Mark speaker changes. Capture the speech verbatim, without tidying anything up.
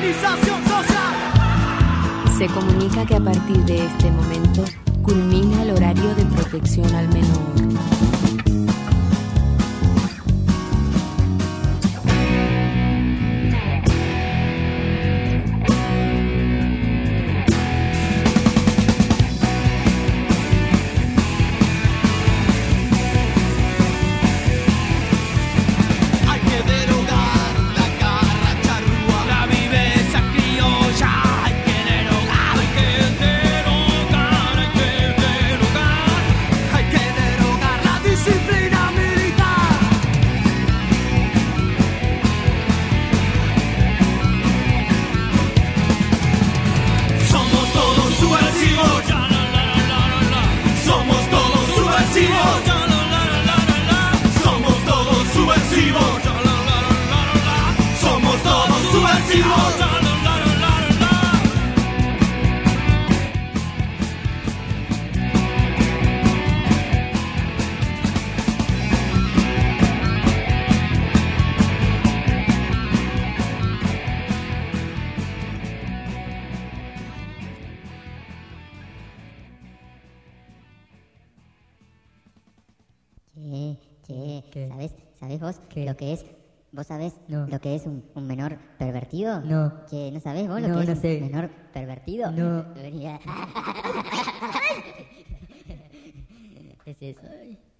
Speaker 1: organización social.
Speaker 2: Se comunica que a partir de este momento culmina el horario de protección al menor.
Speaker 3: Che,
Speaker 4: ¿Qué?
Speaker 3: ¿sabés, ¿sabés vos
Speaker 4: ¿Qué?
Speaker 3: lo que es? ¿Vos sabés
Speaker 4: No.
Speaker 3: lo que es un, un menor pervertido?
Speaker 4: No.
Speaker 3: Che, ¿no sabés vos lo
Speaker 4: No,
Speaker 3: que es
Speaker 4: no
Speaker 3: un
Speaker 4: sé.
Speaker 3: menor pervertido?
Speaker 4: No.
Speaker 3: Venía. Es eso.